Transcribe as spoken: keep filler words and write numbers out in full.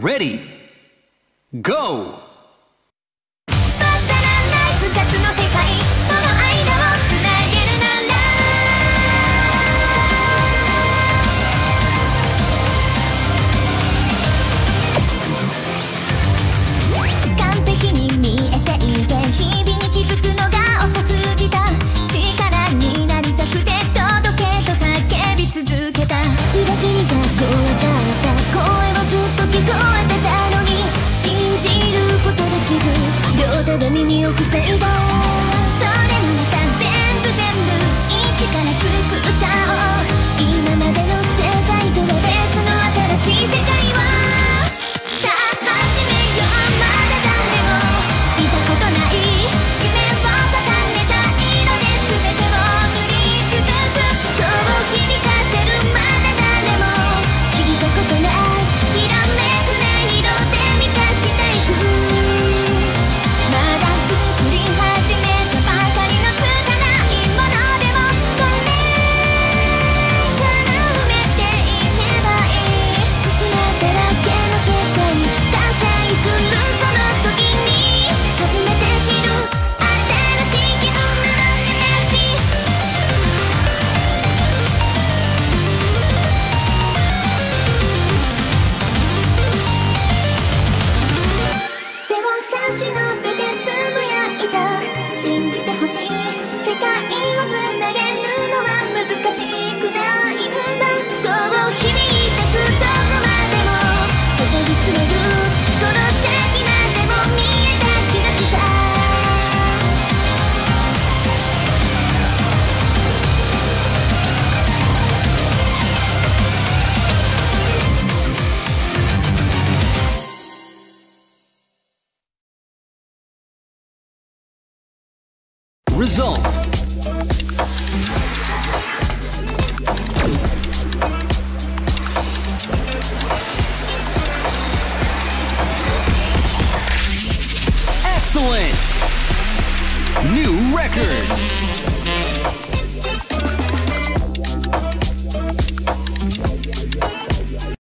Ready Go! 耳を防いだそれならさ全部全部一から作っちゃおう今までの世界とは別の新しい世界をさあ始めようまだ誰も見たことない夢を重ねた色で全てを塗りつぶすそう響かせるまだ誰も聞いたことないひらめく音色で満たしていく信じてほしい世界をつなげるのは難しくないんだそう響いてくどこまでもたどり着けるその先までも見えた気がした Result Excellent! New record!